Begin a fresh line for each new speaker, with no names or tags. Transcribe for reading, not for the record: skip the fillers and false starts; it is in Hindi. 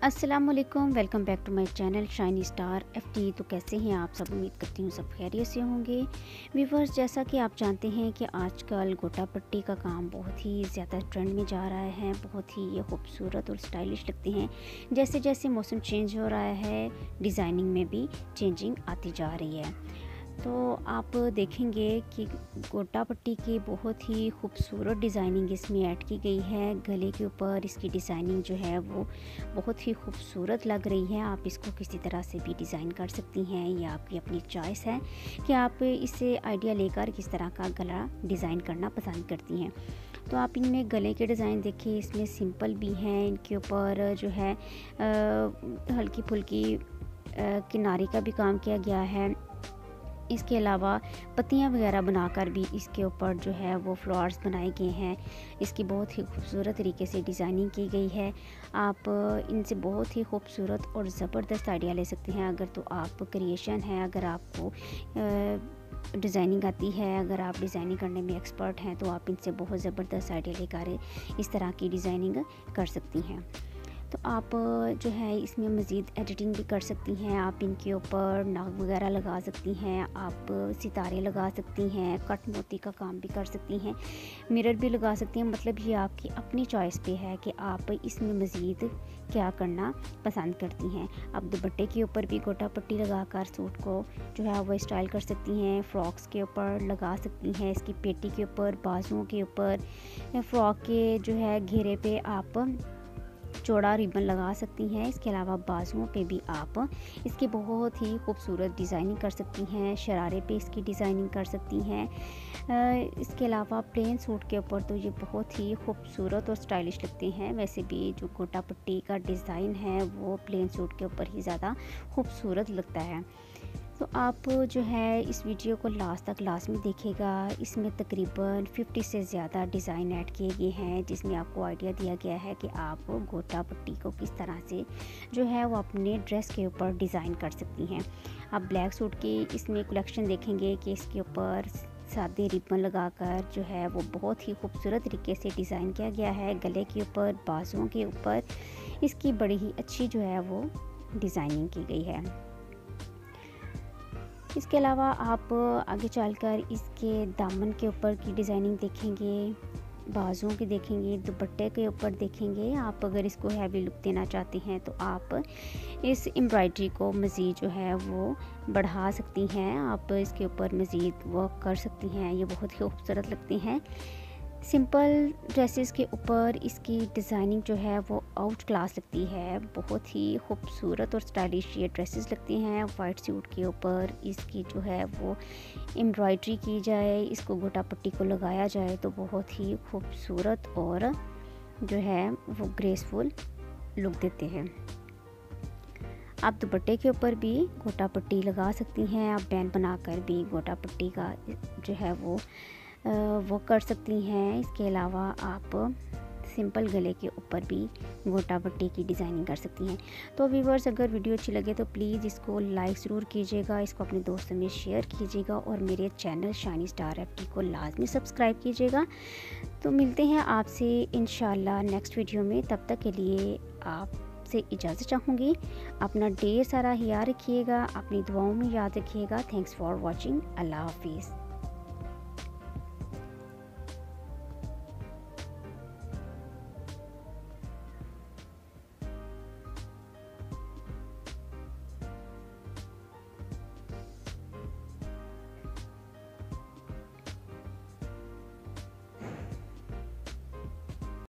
अस्सलामुअलैकुम, welcome back to my channel Shiny Star FT. तो कैसे हैं आप सब? उम्मीद करती हूँ सब खैरियत से होंगे। व्यूवर्स, जैसा कि आप जानते हैं कि आजकल गोटा पट्टी का काम बहुत ही ज़्यादा ट्रेंड में जा रहा है। बहुत ही ये खूबसूरत और स्टाइलिश लगते हैं। जैसे जैसे मौसम चेंज हो रहा है, डिज़ाइनिंग में भी चेंजिंग आती जा रही है। तो आप देखेंगे कि गोटा पट्टी की बहुत ही खूबसूरत डिज़ाइनिंग इसमें ऐड की गई है। गले के ऊपर इसकी डिज़ाइनिंग जो है वो बहुत ही खूबसूरत लग रही है। आप इसको किसी तरह से भी डिज़ाइन कर सकती हैं, ये आपकी अपनी चॉइस है कि आप इससे आइडिया लेकर किस तरह का गला डिज़ाइन करना पसंद करती हैं। तो आप इनमें गले के डिज़ाइन देखिए, इसमें सिंपल भी हैं, इनके ऊपर जो है हल्की फुल्की किनारी का भी काम किया गया है। इसके अलावा पत्तियां वगैरह बनाकर भी इसके ऊपर जो है वो फ्लावर्स बनाए गए हैं। इसकी बहुत ही खूबसूरत तरीके से डिज़ाइनिंग की गई है। आप इनसे बहुत ही खूबसूरत और ज़बरदस्त आइडिया ले सकते हैं। अगर तो आप क्रिएशन है, अगर आपको डिज़ाइनिंग आती है, अगर आप डिज़ाइनिंग करने में एक्सपर्ट हैं, तो आप इनसे बहुत ज़बरदस्त आइडिया लेकर इस तरह की डिज़ाइनिंग कर सकती हैं। तो आप जो है इसमें मज़ीद एडिटिंग भी कर सकती हैं। आप इनके ऊपर नाग वगैरह लगा सकती हैं, आप सितारे लगा सकती हैं, कट मोती का काम भी कर सकती हैं, मिरर भी लगा सकती हैं। मतलब ये आपकी अपनी चॉइस पे है कि आप इसमें मज़ीद क्या करना पसंद करती हैं। आप दुपट्टे के ऊपर भी गोटा पट्टी लगाकर सूट को जो है वो स्टाइल कर सकती हैं। फ्रॉक्स के ऊपर लगा सकती हैं, इसकी पेटी के ऊपर, बाजुओं के ऊपर, फ्रॉक के जो है घेरे पे आप चौड़ा रिबन लगा सकती हैं। इसके अलावा बाजुओं पे भी आप इसकी बहुत ही खूबसूरत डिज़ाइनिंग कर सकती हैं। शरारे पे इसकी डिज़ाइनिंग कर सकती हैं। इसके अलावा प्लेन सूट के ऊपर तो ये बहुत ही खूबसूरत और स्टाइलिश लगते हैं। वैसे भी जो गोटा पट्टी का डिज़ाइन है वो प्लेन सूट के ऊपर ही ज़्यादा खूबसूरत लगता है। तो आप जो है इस वीडियो को लास्ट तक लाज़मी देखिएगा। इसमें तकरीबन 50 से ज़्यादा डिज़ाइन ऐड किए गए हैं, जिसमें आपको आइडिया दिया गया है कि आप गोटा पट्टी को किस तरह से जो है वो अपने ड्रेस के ऊपर डिज़ाइन कर सकती हैं। आप ब्लैक सूट की इसमें कलेक्शन देखेंगे कि इसके ऊपर सादे रिबन लगाकर जो है वो बहुत ही खूबसूरत तरीके से डिज़ाइन किया गया है। गले के ऊपर, बाजुओं के ऊपर इसकी बड़ी ही अच्छी जो है वो डिज़ाइनिंग की गई है। इसके अलावा आप आगे चलकर इसके दामन के ऊपर की डिज़ाइनिंग देखेंगे, बाजुओं की देखेंगे, दुपट्टे के ऊपर देखेंगे। आप अगर इसको हैवी लुक देना चाहते हैं तो आप इस एम्ब्रॉयडरी को मज़ीद जो है वो बढ़ा सकती हैं। आप इसके ऊपर मज़ीद वर्क कर सकती हैं, ये बहुत ही खूबसूरत लगते हैं। सिंपल ड्रेसेस के ऊपर इसकी डिज़ाइनिंग जो है वो आउट क्लास लगती है। बहुत ही खूबसूरत और स्टाइलिश ये ड्रेसेस लगती हैं। वाइट सूट के ऊपर इसकी जो है वो एम्ब्रॉयडरी की जाए, इसको गोटा पट्टी को लगाया जाए तो बहुत ही खूबसूरत और जो है वो ग्रेसफुल लुक देते हैं। आप दुपट्टे के ऊपर भी गोटा पट्टी लगा सकती हैं। आप बैंड बनाकर भी गोटा पट्टी का जो है वो कर सकती हैं। इसके अलावा आप सिंपल गले के ऊपर भी गोटा पट्टी की डिज़ाइनिंग कर सकती हैं। तो व्यूअर्स, अगर वीडियो अच्छी लगे तो प्लीज़ इसको लाइक ज़रूर कीजिएगा, इसको अपने दोस्तों में शेयर कीजिएगा और मेरे चैनल शाइनी स्टार एफटी को लाजमी सब्सक्राइब कीजिएगा। तो मिलते हैं आपसे इंशाल्लाह नेक्स्ट वीडियो में। तब तक के लिए आपसे इजाज़त चाहूँगी। अपना ढेर सारा ख्याल रखिएगा, अपनी दुआओं में याद रखिएगा। Thanks for watching. अल्लाह हाफिज़।